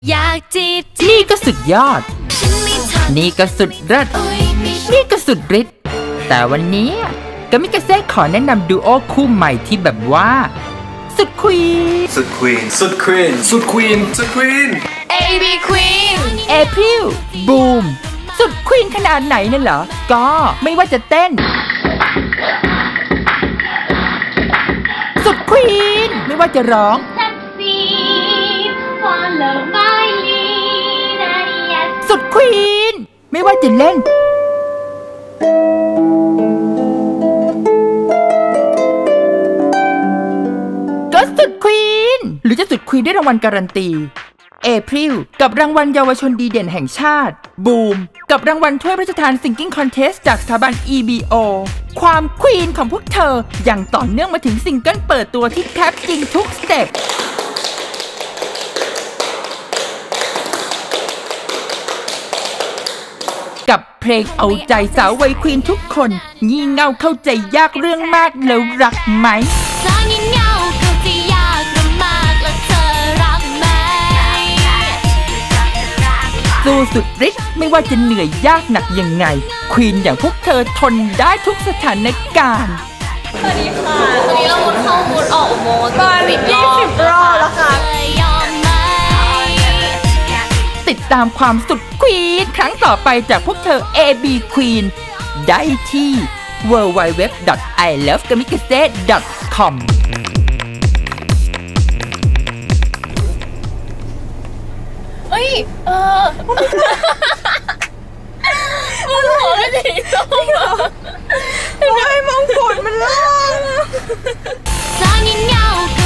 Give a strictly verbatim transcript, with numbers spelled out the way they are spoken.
อยากจีบนี่ก็สุดยอดนี่ก็สุดเลิศนี่ก็สุดฤทธิ์แต่วันนี้กามิกาเซ่ขอแนะนำดูโอคู่ใหม่ที่แบบว่าสุดควีนสุดควีนสุดควีนสุดควีนสุดควีนเอ บี Queen เอพริลบูมสุดควีนขนาดไหนนั่นเหรอก็ไม่ว่าจะเต้นสุดควีนไม่ว่าจะร้องสุดควีนไม่ว่าจะเล่นก็สุดควีนหรือจะสุดควีนได้รางวัลการันตีเอพริลกับรางวัลเยาวชนดีเด่นแห่งชาติบูมกับรางวัลถ้วยพระราชทาน Singing Contest จากสถาบัน อี บี โอ ความควีนของพวกเธออย่างต่อเนื่องมาถึงซิงเกิลเปิดตัวที่แทบจริงทุกสเต็ปกับเพลงเอาใจสาววัยควีนทุกคนงี่เง่าเข้าใจยากเรื่องมากแล้วรักไหมงี่เง่าเข้าใจยากเรื่องมากแล้วเธอรักไหมสู้สุดฤทธิ์ไม่ว่าจะเหนื่อยยากหนักยังไงควีนอย่างพวกเธอทนได้ทุกสถานการณ์สวัสดีค่ะตอนนี้เราหมดเข้าหมดออกโหมดตอนนี้ยี่สิบรอบแล้วค่ะติดตามความสุดควีนครั้งต่อไปจากพวกเธอ เอ บี Queen ได้ที่ ดับเบิลยู ดับเบิลยู ดับเบิลยู ดอท ไอ เลิฟ กามิกาเซ่ ดอท คอมเอ้ยเออมันหล่อไม่ดีตรงเหรอทำไมมองกุฎมันล่อง